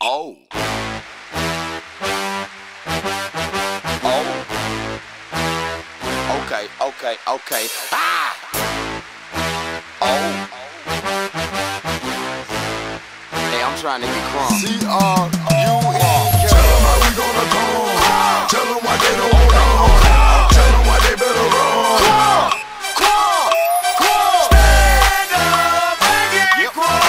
Oh. Oh. Okay, okay, okay. Ah! Oh. Hey, I'm trying to get crunk. C-R-U-E-K. Tell them how we gonna come. Tell them why they don't want to. Tell them why they better run. Stand up and get crunk.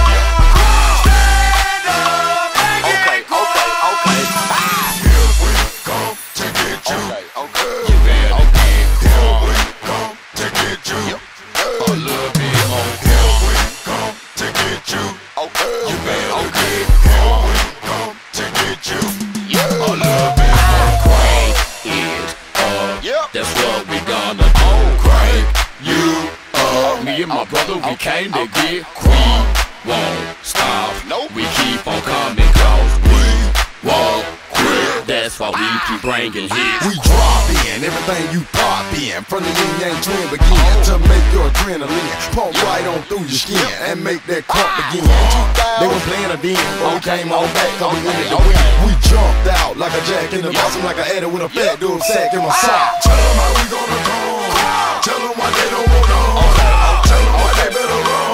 Stand up and get crunk. Okay, okay, okay. Ah! Here we come to get you. Okay, okay. You better get crunk. Here we come to get you. A little bit more. Here we come to get you. Okay. You better get crunk. Come to get you. A little bit more. Crank it up. Yep. That's what we gonna do. Crank you up. Me and my brother, we came to get crunk. Won't stop. Nope. We keep on coming cause we won't quit. That's why we keep bringing hits. We drop in everything you pop in. From the yin yang twin begin to make your adrenaline pump right on through your skin and make that crunk begin. They were playing a den, but we came on back cause we wanted to win. We jumped out like a jack in the box. I'm like an adder with a fat dude sack in my sock. Tell them how we gonna come. Tell them why they don't want to. Tell them why they better run.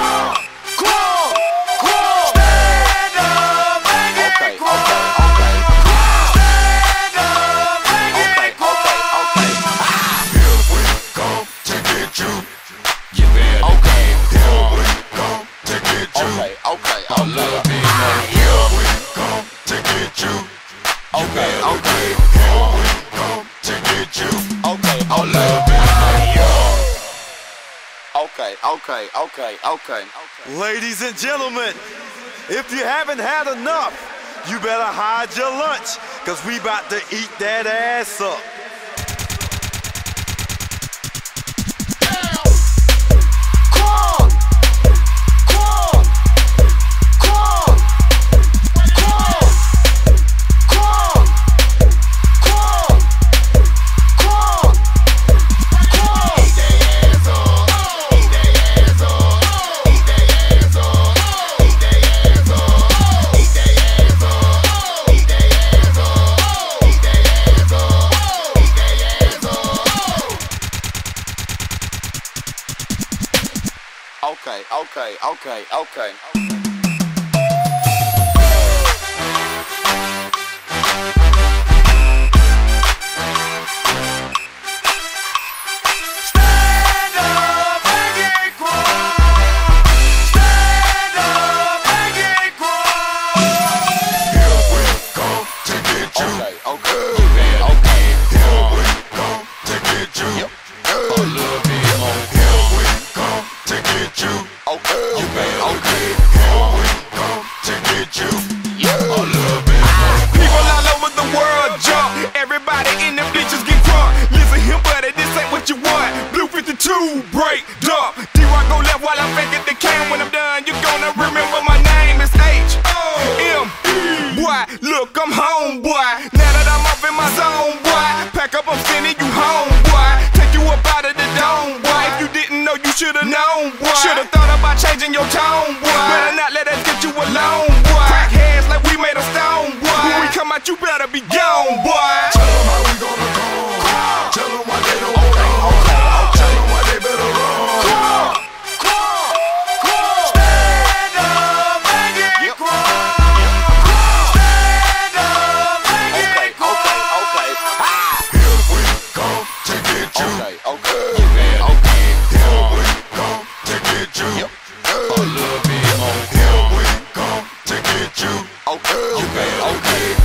Stand up and get crunk. Okay, stand up and get crunk. Okay, okay. Here we come to get you. You better Okay. Here we come to get you. Okay, okay, a little bit more. Here we come to get you. okay, okay, Here we come to get you. okay, A little bit okay, okay, okay, okay. Ladies and gentlemen, if you haven't had enough, you better hide your lunch, cause we about to eat that ass up. Crunk, crunk, crunk, crunk, crunk, crunk, crunk, crunk. Eat they ass up, eat they ass up, eat they ass up, eat they ass up, eat they ass up, eat they ass up, eat they ass up, eat they ass up. Okay, okay, okay, okay. Stand up and get crunk. Stand up and get crunk. Here we come to get you. Okay, okay, Okay. Here we come to get you. A little bit more. Here we come to get you. okay, okay, okay. Here we come to get you. A little bit more. People all over the world jump. Everybody in the bleachers get drunk. Listen here, buddy, this ain't what you want. Blue 52, break, dump. D-Rock go left while I'm faking the can. When I'm done, you're gonna remember my name is H-O-M-E. Boy, look, I'm home, boy. Now that I'm up in my zone, boy. Pack up, I'm sending you home, boy. Take you up out of the dome, boy. If you didn't know, you should've known, boy. Should've thought about changing your tone, boy. Better not let us get you alone, boy. Crack heads like we made of stone, boy. When we come out, you better be gone, boy. Tell them how we gonna come. Tell them why they don't want to. Tell them why they better run. Stand up and get crunk. Stand up and get crunk. Okay, okay, ah. Here we come to get you. Okay, okay, Here we come to get you. A little bit more. Here we come to get you. okay, okay, okay.